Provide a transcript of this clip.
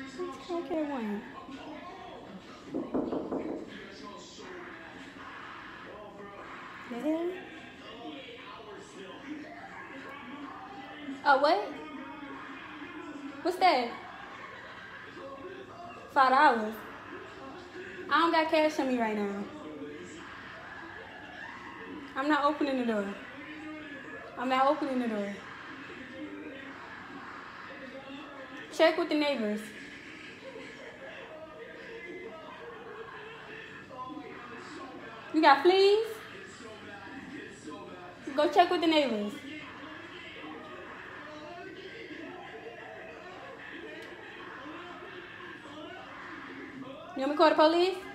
Okay, one. The hell? Oh, what? What's that? $5. I don't got cash on me right now. I'm not opening the door. I'm not opening the door. Check with the neighbors. You got fleas? Go check with the neighbors. You want me to call the police?